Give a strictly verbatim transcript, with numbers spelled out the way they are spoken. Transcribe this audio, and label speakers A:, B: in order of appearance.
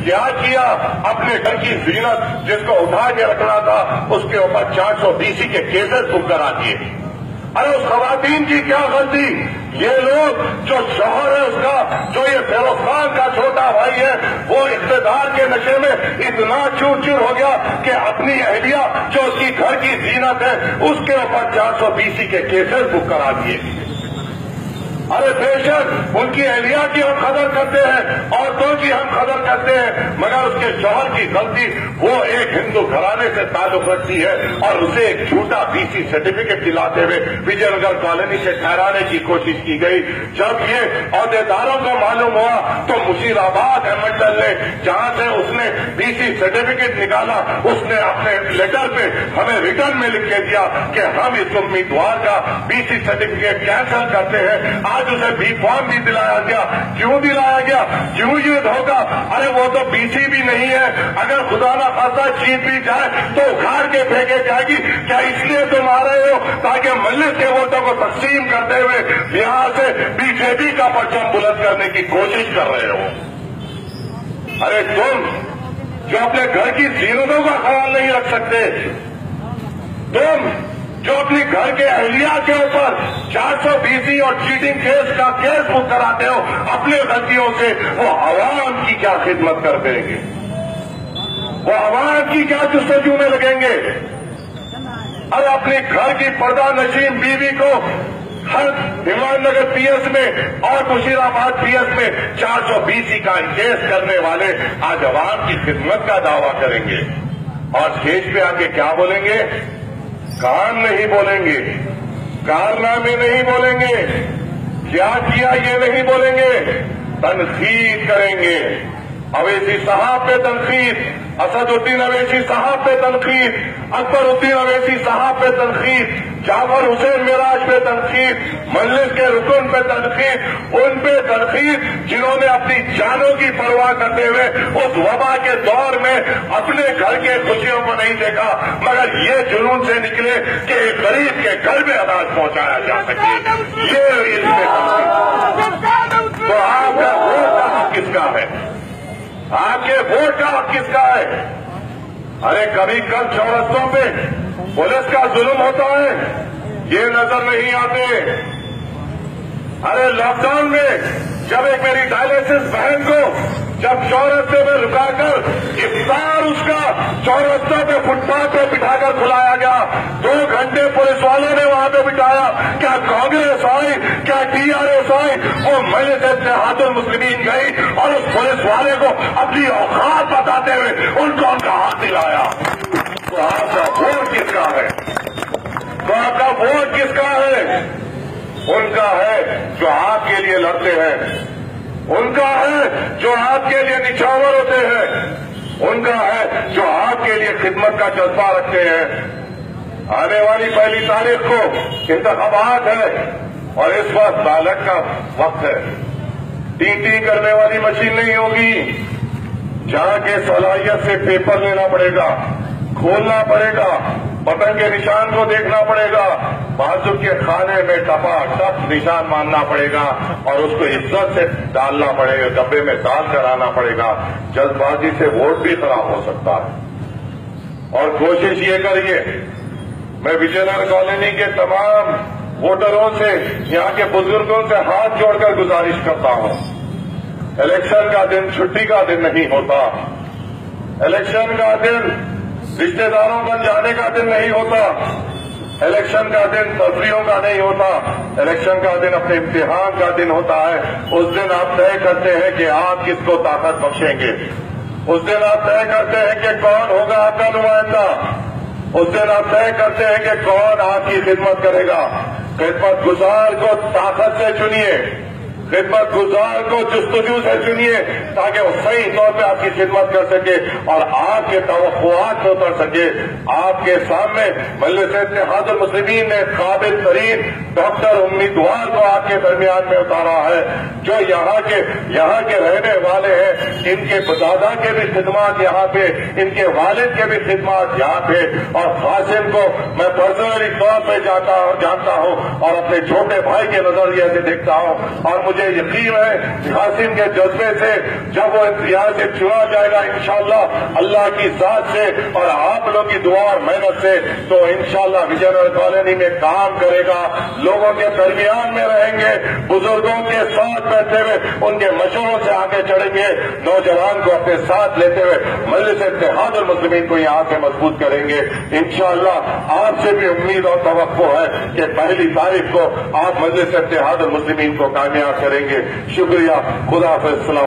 A: کیا کیا؟ اپنے گھر کی زینت جس کو اٹھا کے رکھنا تھا اس کے اوپر چار سو بیسی کے کیسز بک کرا دیے۔ ارے اس خواتین کی کیا غلطی؟ یہ لوگ جو شوہر ہے اس کا، جو یہ فیروز خان کا چھوٹا بھائی ہے، وہ اقتدار کے نشے میں اتنا چور چور ہو گیا کہ اپنی اہلیہ جو اس کی گھر کی زینت ہے اس کے اوپر چار سو بیسی کے کیسز بک کرا دیے۔ ارے بے شک ان کی اہلیہ کی ہم قدر کرتے ہیں، عورتوں کی ہم قدر کرتے ہیں، مگر اس کے شوہر کی غلطی، وہ ایک ہندو گھرانے سے تعلق رکھتی ہے اور اسے ایک جھوٹا بی سی سرٹیفکیٹ دلاتے ہوئے وجے نگر کالونی سے ٹھہرانے کی کوشش کی گئی۔ جب یہ عہدیداروں کو معلوم ہوا تو مشیر آباد منڈل نے جہاں سے اس نے بی سی سرٹیفکیٹ نکالا، اس نے اپنے لیٹر پہ ہمیں ریٹرن میں لکھ کے دیا کہ ہم اس امیدوار کا بی سی سرٹیفکیٹ کینسل کرتے ہیں۔ آج اسے بی فارم بھی دلایا گیا۔ کیوں دلایا گیا؟ کیوں یہ دھوکہ؟ ارے وہ تو بی سی بھی نہیں ہے، اگر خدا نہ خاصہ جیت بھی جائے تو اکھاڑ کے پھینکے جائے گی۔ کیا اس لیے تم آ رہے ہو تاکہ مجلس کے ووٹوں کو تقسیم کرتے ہوئے یہاں سے بی جے پی کا پرچم بلند کرنے کی کوشش کر رہے ہو؟ ارے تم جو اپنے گھر کی زینتوں کا خیال نہیں رکھ سکتے، تم جو اپنی گھر کے اہلیہ کے اوپر چار سو بیسی اور چیٹنگ کیس کا کیس بک کراتے ہو اپنے غلطیوں سے، وہ عوام کی کیا خدمت کر دیں گے؟ وہ عوام کی کیا جستجو میں لگیں گے؟ ارے اپنے گھر کی پردہ نشین بیوی کو ہر ہمان نگر پی ایس میں اور مشیر آباد پی ایس میں چار سو بیسی کا کیس کرنے والے آج عوام کی خدمت کا دعویٰ کریں گے اور اسٹیج پہ آ کے کیا بولیں گے؟ کام نہیں بولیں گے، کارنامے نہیں بولیں گے، کیا کیا یہ نہیں بولیں گے، تنقید کریں گے۔ اویسی صاحب پہ تنقید، اسد الدین اویسی صاحب پہ تنقید، اکبر الدین اویسی صاحب پہ تنقید، جعفر حسین معراج پہ تنقید، مجلس کے رکن پہ تنقید، ان پہ تنقید جنہوں نے اپنی جانوں کی پرواہ کرتے ہوئے اس وبا کے دور میں اپنے گھر کے خوشیوں کو نہیں دیکھا مگر یہ جنون سے نکلے کہ ایک غریب کے گھر میں اناج پہنچایا جا سکے۔ یہ اس میں تو آپ کا ووٹ کا حق کس کا ہے؟ آپ کے ووٹ کا حق کس کا ہے؟ ارے کبھی کل چورستوں پہ پولیس کا ظلم ہوتا ہے، یہ نظر نہیں آتے۔ ارے لاک ڈاؤن میں جب ایک میری ڈائلیسس بہن کو جب چورستے میں رکا کر افطار اس کا چورستوں پہ فٹ پاتھ پہ بٹھا کر کھلایا گیا، دو گھنٹے پولیس والوں نے وہاں پہ بٹھایا، کیا کانگریس آئی، کیا ٹی آر ایس آئی، وہ مجلس اتحاد المسلمین گئی اور اس پولیس والے کو اپنی اوقات بتاتے ہوئے ان کو ان کا ہاتھ دلایا۔ تو آپ کا ووٹ کس کا ہے؟ تو آپ کا ووٹ کس کا ہے؟ ان کا ہے جو آپ کے لیے لڑتے ہیں، ان کا ہے جو آپ کے لیے نچھاور ہوتے ہیں، ان کا ہے جو آپ کے لیے خدمت کا جذبہ رکھتے ہیں۔ آنے والی پہلی تاریخ کو انتخابات ہے اور اس وقت بالغ کا وقت ہے۔ ٹی ٹی کرنے والی مشین نہیں ہوگی، جہاں کے صلاحیت سے پیپر لینا پڑے گا، کھولنا پڑے گا، بٹن کے نشان کو دیکھنا پڑے گا، بازو کے کھانے میں ٹپا ٹپ نشان ماننا پڑے گا اور اس کو عزت سے ڈالنا پڑے گا، ڈبے میں ڈال کر آنا پڑے گا۔ جلد بازی سے ووٹ بھی خراب ہو سکتا ہے۔ اور کوشش یہ کریے، میں وجے نگر کالونی کے تمام ووٹروں سے، یہاں کے بزرگوں سے ہاتھ جوڑ کر گزارش کرتا ہوں، الیکشن کا دن چھٹی کا دن نہیں ہوتا، الیکشن کا دن رشتے داروں کا جانے کا دن نہیں ہوتا، الیکشن کا دن تفریحوں کا نہیں ہوتا، الیکشن کا دن اپنے امتحان کا دن ہوتا ہے۔ اس دن آپ طے کرتے ہیں کہ آپ کس کو طاقت بخشیں گے، اس دن آپ طے کرتے ہیں کہ کون ہوگا آپ کا نمائندہ، اس دن آپ طے کرتے ہیں کہ کون آپ کی خدمت کرے گا۔ خدمت گزار کو طاقت سے چنیے، خدمت گزار کو جستجو سے چنیے تاکہ وہ صحیح طور پہ آپ کی خدمت کر سکے اور آپ کے توقعات کو اتر سکے۔ آپ کے سامنے مجلس اتحاد المسلمین نے قابل ترین ڈاکٹر امیدوار کو آپ کے درمیان میں اتارا ہے، جو یہاں کے یہاں کے رہنے والے ہیں، ان کے دادا کے بھی خدمات یہاں پہ، ان کے والد کے بھی خدمات یہاں پہ، اور قاسم کو میں پرسنلی طور پہ جانتا ہوں اور اپنے چھوٹے بھائی کے نظریے سے دیکھتا ہوں اور مجھے مجھے یقین ہے قاسم کے جذبے سے جب وہ یہاں سے چنا جائے گا انشاءاللہ اللہ کی ذات سے اور آپ لوگ کی دعا اور محنت سے تو انشاءاللہ وجے نگر کالونی میں کام کرے گا، لوگوں کے درمیان میں رہیں گے، بزرگوں کے ساتھ بیٹھتے ہوئے ان کے مشوروں سے آگے چڑھیں گے، نوجوان کو اپنے ساتھ لیتے ہوئے مجلس اتحاد المسلمین کو یہاں سے مضبوط کریں گے انشاءاللہ۔ آپ سے بھی امید اور توقع ہے کہ پہلی تاریخ کو آپ مجلس اتحاد المسلمین کو کامیاب کریں گے۔ شکریہ، خدا حافظ۔